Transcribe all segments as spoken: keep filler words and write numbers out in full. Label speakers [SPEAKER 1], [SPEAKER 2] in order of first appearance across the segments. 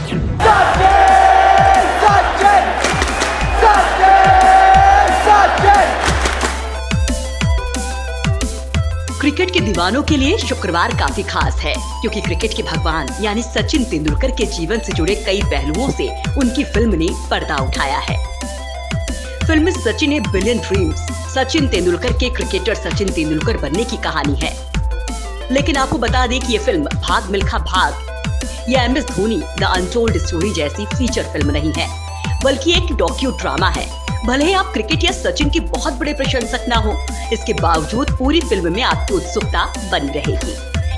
[SPEAKER 1] Cricket के दीवानों के लिए शुक्रवार काफी खास है, क्योंकि क्रिकेट के भगवान यानी सचिन तेंदुलकर के जीवन से जुड़े कई पहलुओं से उनकी फिल्म ने पर्दा उठाया है। Film Sachin a billion dreams Sachin Tendulkar के क्रिकेटर सचिन तेंदुलकर बनने की कहानी है। लेकिन आपको बता दें कि ये फिल्म भाग मिल्खा भाग या M S Dhoni the untold story जैसी फीचर फिल्म नहीं है, बल्कि एक डॉक्यू ड्रामा है। भले ही आप क्रिकेट या सचिन के बहुत बड़े प्रशंसक ना हो, इसके बावजूद पूरी फिल्म में आपकी उत्सुकता बनी रहेगी।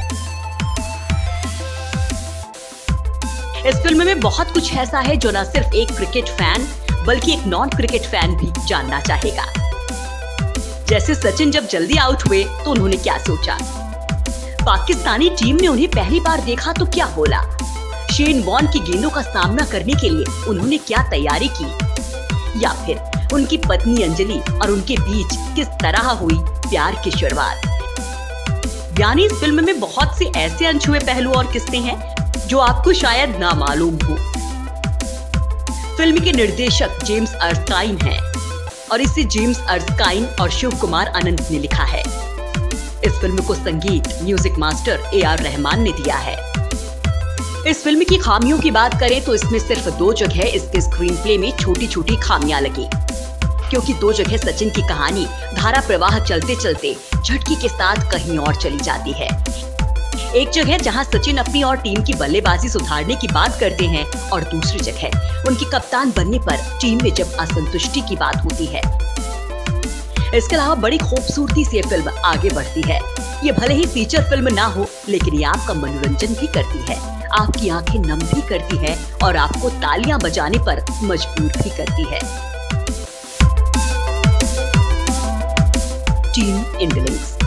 [SPEAKER 1] इस फिल्म में बहुत कुछ ऐसा है जो न सिर्फ एक क्रिकेट फैन बल्कि एक नॉन क्रिकेट फैन भी जानना चाहेगा। जैसे सचिन जब जल्दी आउट हुए तो उन्होंने क्या सोचा, पाकिस्तानी टीम ने उन्हें पहली बार देखा तो क्या बोला, शेन वॉर्न की गेंदों का सामना करने के लिए उन्होंने क्या तैयारी की, या फिर उनकी पत्नी अंजलि और उनके बीच किस तरह हुई प्यार की शुरुआत। यानी इस फिल्म में बहुत से ऐसे अनछुए पहलू और किस्से हैं जो आपको शायद ना मालूम हो। फिल्म के निर्देशक जेम्स अर्स्काइन हैं और इसे जेम्स अर्स्काइन और शिव कुमार आनंद ने लिखा है। इस फिल्म को संगीत music master A R Rahman ने दिया है। इस फिल्म की खामियों की बात करें तो इसमें सिर्फ दो जगह इसके स्क्रीन प्ले में छोटी छोटी खामियां लगी, क्योंकि दो जगह सचिन की कहानी धारा प्रवाह चलते चलते झटके के साथ कहीं और चली जाती है। एक जगह जहां सचिन अपनी और टीम की बल्लेबाजी सुधारने की बात करते हैं और दूसरी जगह उनके कप्तान बनने पर टीम में जब असंतुष्टि की बात होती है। इसके अलावा बड़ी खूबसूरती से ये फिल्म आगे बढ़ती है। ये भले ही फीचर फिल्म ना हो, लेकिन ये आपका मनोरंजन भी करती है, आपकी आंखें नम भी करती है और आपको तालियां बजाने पर मजबूर भी करती है। Team India.